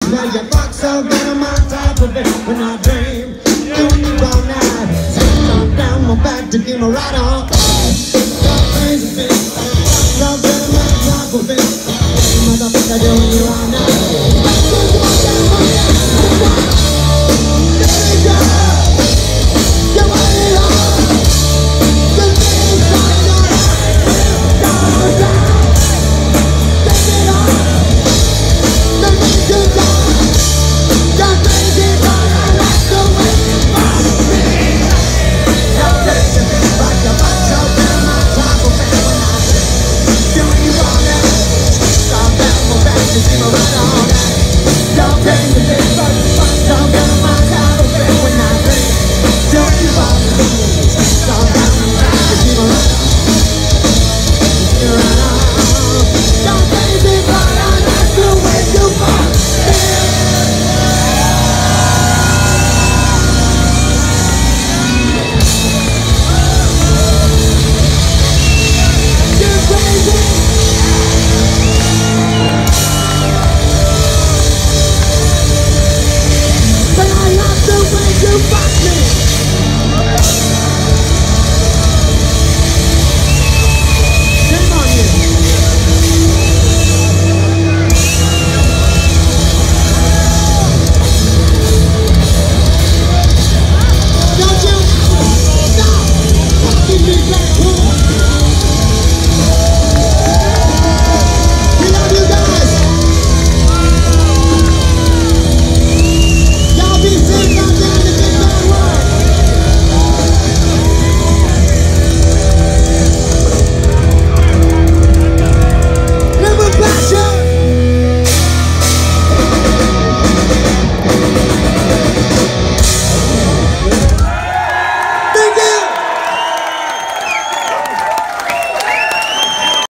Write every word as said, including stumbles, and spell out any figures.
Well, you fuck so good, I'm on top of it when I dream. Doing you all night. Sitting on down my back to give me right on. So crazy, bitch. So good, I'm on top of it. Motherfucker, doing you all night.